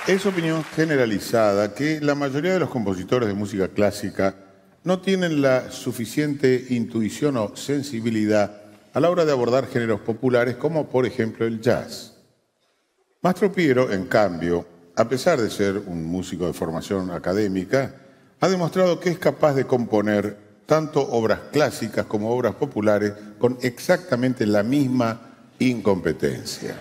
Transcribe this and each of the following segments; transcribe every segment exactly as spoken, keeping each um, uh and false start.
Es opinión generalizada que la mayoría de los compositores de música clásica no tienen la suficiente intuición o sensibilidad a la hora de abordar géneros populares como, por ejemplo, el jazz. Mastro Piero, en cambio, a pesar de ser un músico de formación académica, ha demostrado que es capaz de componer tanto obras clásicas como obras populares con exactamente la misma incompetencia.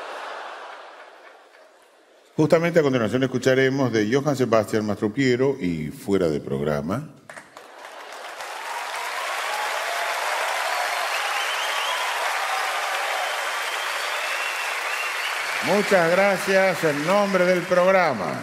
Justamente a continuación escucharemos de Johann Sebastian Mastro Piero y Fuera de Programa. Muchas gracias en nombre del programa.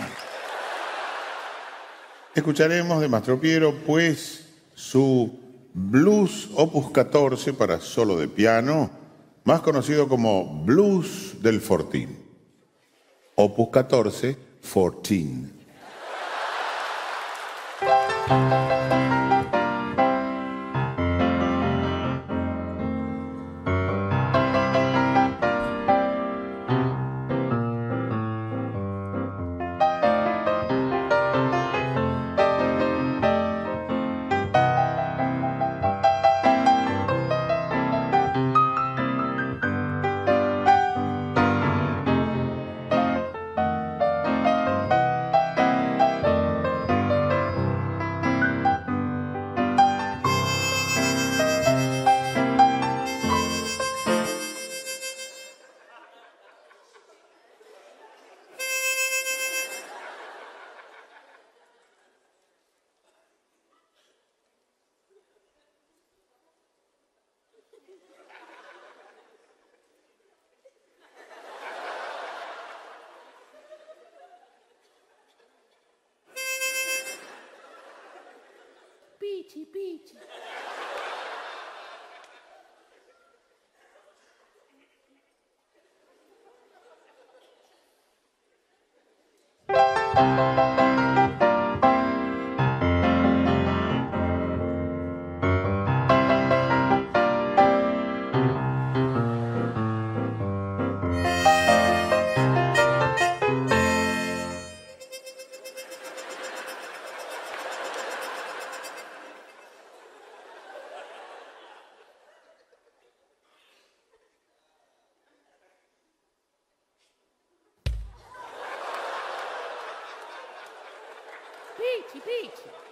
Escucharemos de Mastro Piero, pues, su Blues Opus catorce para solo de piano, más conocido como Blues del Fortín. Opus catorce, Fortín. Pichi, pichi. Pichi, pichi.